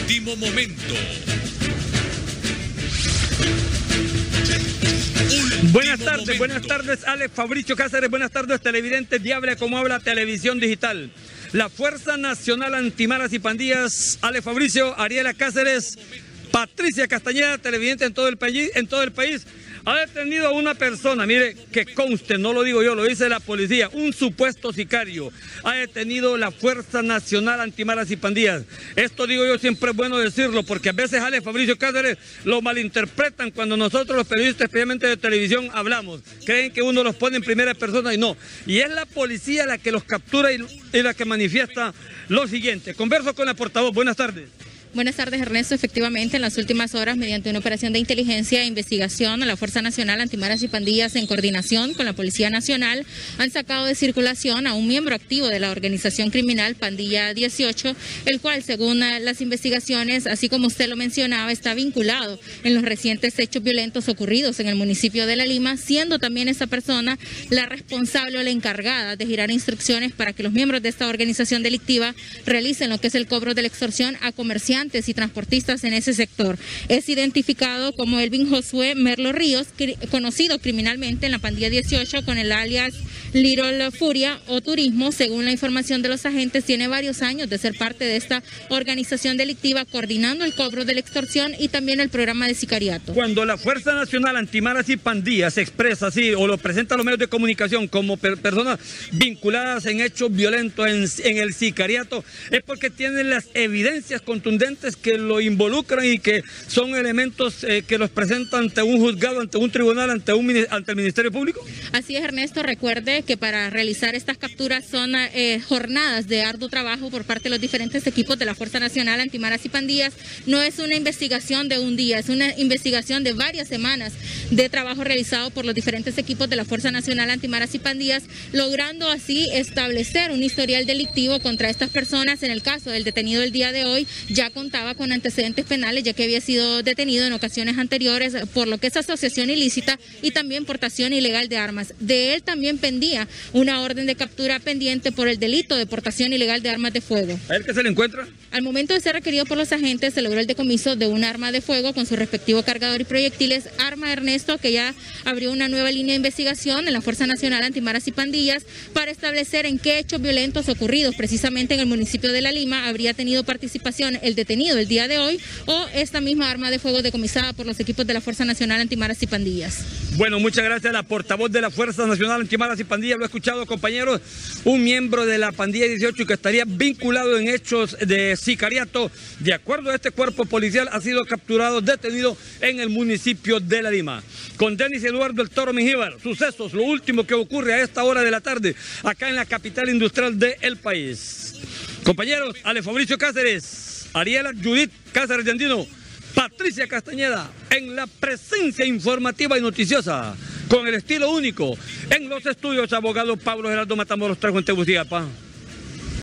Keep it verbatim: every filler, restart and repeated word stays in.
Último momento. Buenas tardes, buenas tardes, Alex Fabricio Cáceres, buenas tardes, televidentes, Diable como habla televisión digital. La Fuerza Nacional Antimaras y Pandillas, Alex Fabricio, Ariela Cáceres, Patricia Castañeda, televidente en todo el país, en todo el país, ha detenido a una persona, mire, que conste, no lo digo yo, lo dice la policía, un supuesto sicario, ha detenido la Fuerza Nacional Antimaras y Pandillas. Esto digo yo, siempre es bueno decirlo, porque a veces Alex Fabricio Cáceres lo malinterpretan cuando nosotros los periodistas, especialmente de televisión, hablamos. Creen que uno los pone en primera persona y no. Y es la policía la que los captura y, y la que manifiesta lo siguiente. Converso con la portavoz, buenas tardes. Buenas tardes, Ernesto. Efectivamente, en las últimas horas, mediante una operación de inteligencia e investigación, la Fuerza Nacional Antimaras y Pandillas, en coordinación con la Policía Nacional, han sacado de circulación a un miembro activo de la organización criminal Pandilla dieciocho, el cual, según las investigaciones, así como usted lo mencionaba, está vinculado en los recientes hechos violentos ocurridos en el municipio de La Lima, siendo también esa persona la responsable o la encargada de girar instrucciones para que los miembros de esta organización delictiva realicen lo que es el cobro de la extorsión a comerciantes y transportistas en ese sector. Es identificado como Elvin Josué Merlo Ríos, cri conocido criminalmente en la Pandilla dieciocho con el alias Little Furia o Turismo. Según la información de los agentes, tiene varios años de ser parte de esta organización delictiva, coordinando el cobro de la extorsión y también el programa de sicariato. Cuando la Fuerza Nacional Antimaras y Pandillas se expresa así o lo presenta a los medios de comunicación como per personas vinculadas en hechos violentos en, en el sicariato, es porque tienen las evidencias contundentes que lo involucran y que son elementos eh, que los presentan ante un juzgado, ante un tribunal, ante, un, ante el Ministerio Público. Así es, Ernesto. Recuerde que para realizar estas capturas son eh, jornadas de arduo trabajo por parte de los diferentes equipos de la Fuerza Nacional Antimaras y Pandillas. No es una investigación de un día, es una investigación de varias semanas de trabajo realizado por los diferentes equipos de la Fuerza Nacional Antimaras y Pandillas, logrando así establecer un historial delictivo contra estas personas. En el caso del detenido el día de hoy, ya contaba con antecedentes penales, ya que había sido detenido en ocasiones anteriores por lo que es asociación ilícita y también portación ilegal de armas. De él también pendía una orden de captura pendiente por el delito de portación ilegal de armas de fuego. ¿A él qué se le encuentra? Al momento de ser requerido por los agentes, se logró el decomiso de un arma de fuego con su respectivo cargador y proyectiles. Arma, Ernesto, que ya abrió una nueva línea de investigación en la Fuerza Nacional Antimaras y Pandillas para establecer en qué hechos violentos ocurridos precisamente en el municipio de La Lima habría tenido participación el detenido el día de hoy o esta misma arma de fuego decomisada por los equipos de la Fuerza Nacional Antimaras y Pandillas. Bueno, muchas gracias a la portavoz de la Fuerza Nacional Antimaras y Pandillas. Lo he escuchado, compañeros, un miembro de la Pandilla dieciocho que estaría vinculado en hechos de sicariato, de acuerdo a este cuerpo policial, ha sido capturado, detenido en el municipio de La Lima. Con Denis Eduardo El Toro Mengíbar, sucesos, lo último que ocurre a esta hora de la tarde, acá en la capital industrial del país. Compañeros, Alex Fabricio Cáceres, Ariela Judith Cáceres de Andino, Patricia Castañeda, en la presencia informativa y noticiosa, con el estilo único, en los estudios, abogado Pablo Gerardo Matamoros, trajo en Tegucigalpa.